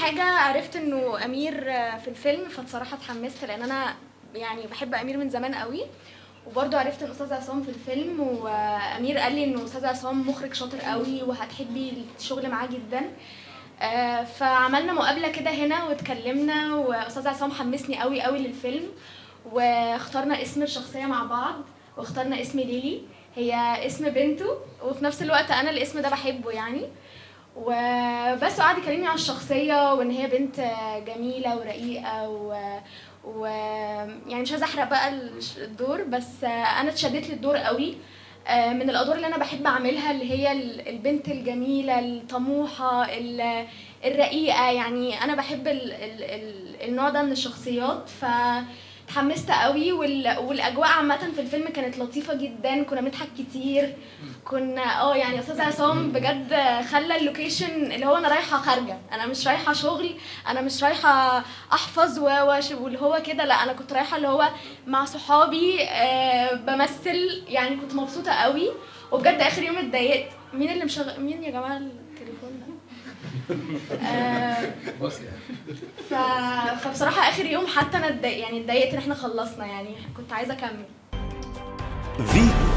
حاجه عرفت انه امير في الفيلم، فبصراحه اتحمست لان انا يعني بحب امير من زمان قوي. وبرضه عرفت ان استاذ عصام في الفيلم، وامير قال لي انه استاذ عصام مخرج شاطر قوي وهتحبي الشغل معاه جدا. فعملنا مقابله كده هنا واتكلمنا، واستاذ عصام حمسني قوي قوي للفيلم، واخترنا اسم الشخصيه مع بعض، واخترنا اسم ليلي هي اسم بنته، وفي نفس الوقت انا الاسم ده بحبه يعني. وبس قعد يكلمني عن الشخصيه وان هي بنت جميله ورقيقه يعني مش عايزه احرق بقى الدور، بس انا اتشدت للدور قوي. من الادوار اللي انا بحب اعملها اللي هي البنت الجميله الطموحه الرقيقه، يعني انا بحب النوع ده من الشخصيات. اتحمست قوي، والاجواء عامه في الفيلم كانت لطيفه جدا، كنا بنضحك كتير، كنا يعني استاذ عصام بجد خلى اللوكيشن اللي هو انا رايحه خارجه، انا مش رايحه شغل، انا مش رايحه احفظ واللي هو كده، لا انا كنت رايحه اللي هو مع صحابي بمثل، يعني كنت مبسوطه قوي. وبجد اخر يوم اتضايقت. مين اللي مشغل؟ مين يا جماعه التليفون ده؟ فبصراحه اخر يوم حتى انا اتضايقت ان احنا خلصنا، يعني كنت عايزه اكمل.